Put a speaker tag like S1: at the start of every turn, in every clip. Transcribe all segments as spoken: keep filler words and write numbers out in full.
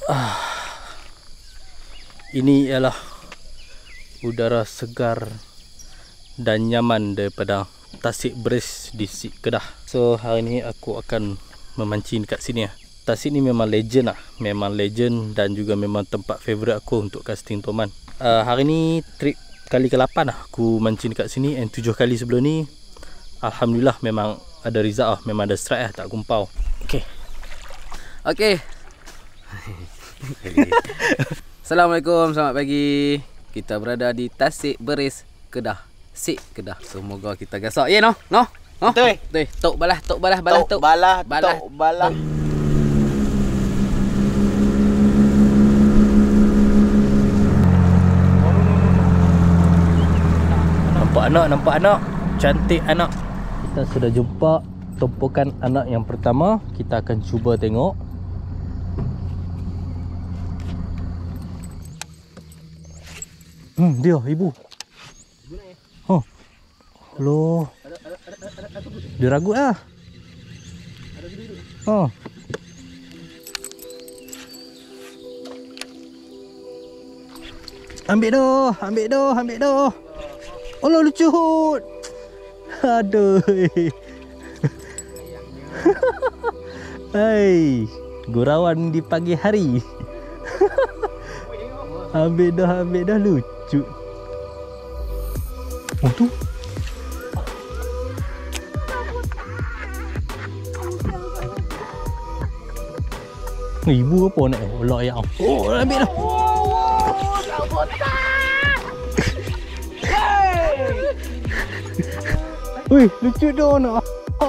S1: Ah, ini ialah udara segar dan nyaman daripada Tasik Beris di Sik Kedah. So hari ni aku akan memancing dekat sini lah. Tasik ni memang legend lah, memang legend dan juga memang tempat favourite aku untuk casting toman. Uh, hari ni trip kali ke lapan lah aku mancing dekat sini, and tujuh kali sebelum ni alhamdulillah memang ada result lah, memang ada strike lah, tak gumpau. Okay.
S2: Okay. Assalamualaikum, selamat pagi. Kita berada di Tasik Beris, Kedah, Sik Kedah. Semoga kita gasak. Ya, no? No? No?
S3: Betul.
S2: Betul. Tok balah, tok balah, balah tok.
S3: Tok balah,
S2: balah.
S3: tok balah.
S1: Nampak anak, nampak anak. Cantik anak. Kita sudah jumpa tumpukan anak yang pertama. Kita akan cuba tengok. Hmm, dia ibu. Oh. Loh. Dia ragut lah. Oh. Ambil doh, ambil doh, ambil doh. Allah lucu. Aduh. Hai, gurauan di pagi hari. Ambil dah, ambil dah, lucu. Oh tu. Ibu apa nak? Allah ya. Oh, ambil dah. Wih, lucu dah nak.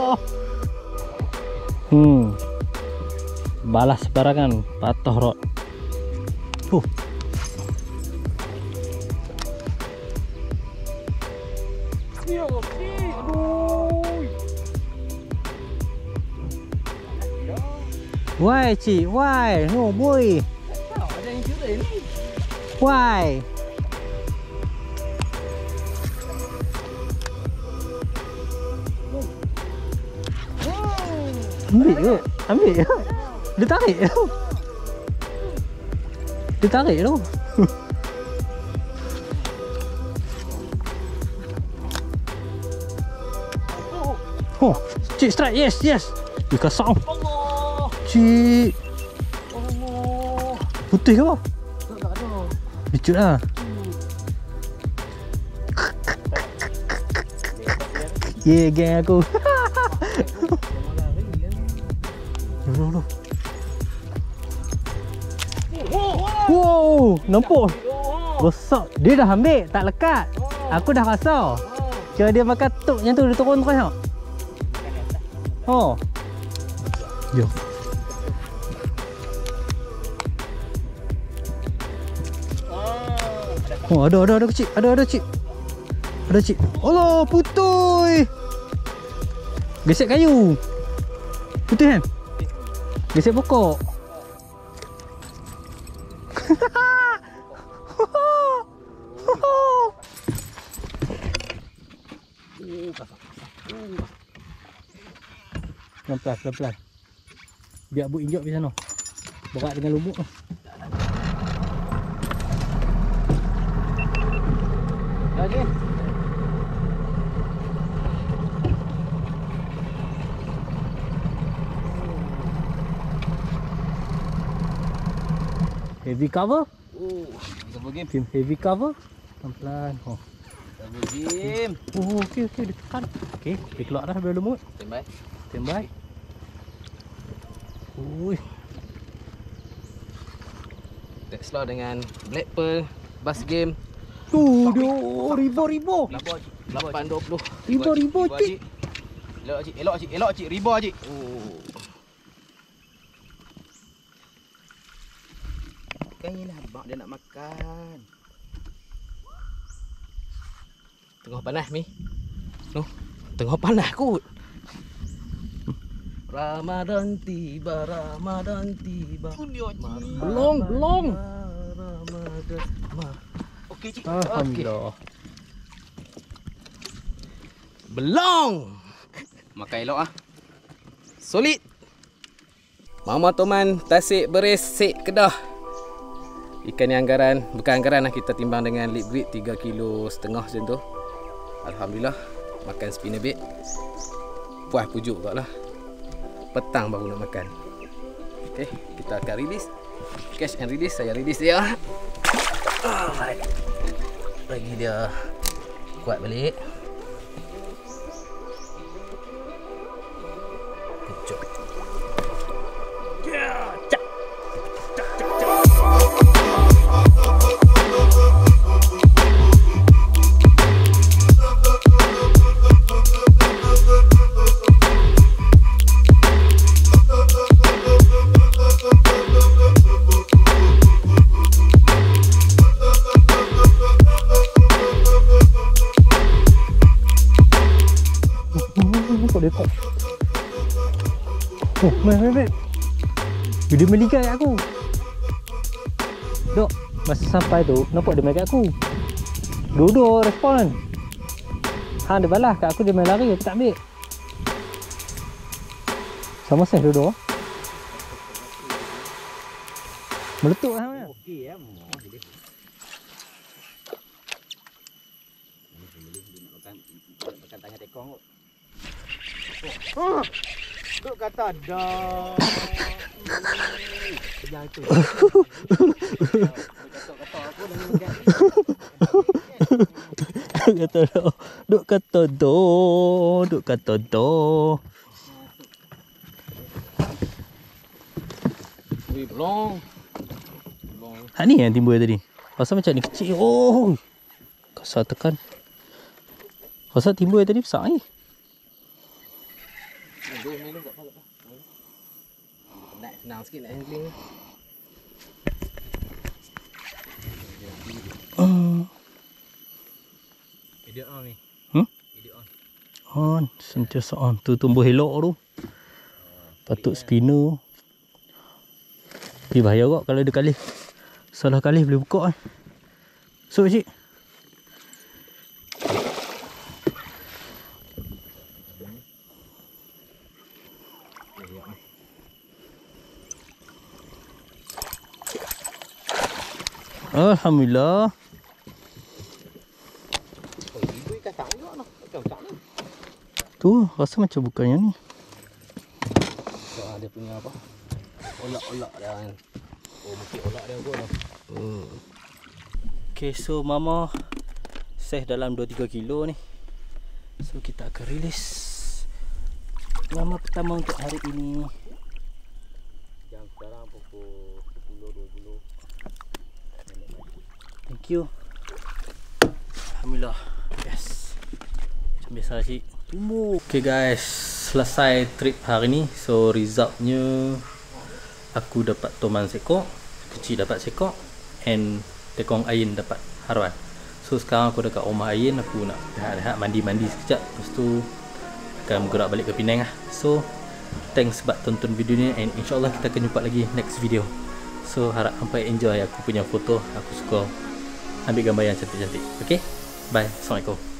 S1: Hmm. Balas sembarangan, patah rod. Huh. Why, cik? Why? No, boy.
S2: Ada yang curi ni.
S1: Why? Ambil ke? Ambil ke? Dia tarik tu. Dia tarik tu. Oh, cik strike. Yes, yes. Dia kasar. Cik.
S2: Allah.
S1: Putih ke apa?
S2: Tak ada.
S1: Lucut lah. Yeah, geng aku. Loh, loh. Wow, nampak? Besar. Dia dah ambil, tak lekat. Aku dah rasa. Kira dia makan tuk yang tu, dia turun terus tengok. Oh. Jom. Oh, ada, ada, ada kecil. Ada, ada cik. Ada cik. Allah, putui. Gesek kayu. Putih kan? Gesek pokok. Pelan-pelan, pelan-pelan. Biar bu injak di sana. Berat dengan lubuk tu.
S2: Lagi.
S1: Heavy cover.
S2: Oh, double game.
S1: Film heavy cover. Pelan-pelan. Oh.
S2: Double game.
S1: Oh, okey okey, dia tekan. Okey, dia keluar dah dari lumut.
S2: Standby.
S1: Standby. Ui.
S2: Tesla dengan Black Pearl Bass Game.
S1: Tu dia ribu-ribu.
S2: lapan dua puluh.
S1: Ribu-ribu cik.
S2: Elok cik, elok cik, elok cik, ribu cik. Oh. Makanlah abang, dia nak makan. Tengah panas mi. Noh, tengah panas kot. Ramadan tiba, Ramadan tiba. Belum, belum. Ramadan. Okey cik.
S1: Alhamdulillah.
S2: Okay. Belum. Makan elok ah. Solid. Mama Toman Tasik Beris Sik Kedah. Ikan ni anggaran, bukan anggaran lah, kita timbang dengan lip grade tiga kilo setengah macam tu. Alhamdulillah, makan spinner bait puas pujuk kot lah. Petang baru nak makan. Okay, kita akan release. Catch and release, saya release dia. Alright. Bagi dia kuat balik. Pujuk. Yeah, cak. Cak, cak, cak.
S1: Oh, main, main, main. Dia meligai aku. Dok, masa sampai tu, nampak dia main kat aku. Dua-dua respon. Han dia balas kat aku, dia main lari, aku tak ambil. Sama saiz dua-dua. Meletup lah.
S2: Okey ya, mau boleh. Makan tangan tekong kot. Oh. Duk kata dah. Jangan tu. Kata-kata aku dengan enggak.
S1: Kata dah. Duk kata dah, duk kata dah.
S2: Wih, belum. Belum.
S1: Ha ni yang timbul tadi. Pasal macam ni kecil. Oh. Kasar tekan. Pasal timbul tadi besar ni.
S2: Senang sikit nak handling.
S1: Hmm.
S2: Video on ni.
S1: Hmm?
S2: Video on.
S1: On, sentiasa on. Tu tumbuh elok tu. Patut spinner. Tapi bahaya kot kalau dia kalih. Salah kalih boleh buka eh. So cik. Alhamdulillah.
S2: Oh, ibu ikan tak juga noh. Macam ni.
S1: Tu rasa macam bukannya ni.
S2: So, dia punya apa? Olak-olak dah kan. Oh, mungkin olak dia kot noh.
S1: Hmm. Okay, so mama saiz dalam dua tiga kilo ni. So kita akan release mama pertama untuk hari ini.
S2: Jam sekarang pukul sepuluh dua puluh.
S1: Thank you. Alhamdulillah. Yes. Macam biasa cik. Tumbuh. Okay guys, selesai trip hari ni. So resultnya aku dapat toman sekok, kecil dapat sekok, and tekong ain dapat haruan. So sekarang aku dekat rumah ain, aku nak rehat-rehat, mandi-mandi sekejap. Lepas tu akan bergerak balik ke Penang lah. So thanks sebab tonton video ni, and insyaAllah kita akan jumpa lagi next video. So harap sampai enjoy aku punya foto. Aku suka ambil gambar yang cantik-cantik. Okay, bye. Assalamualaikum.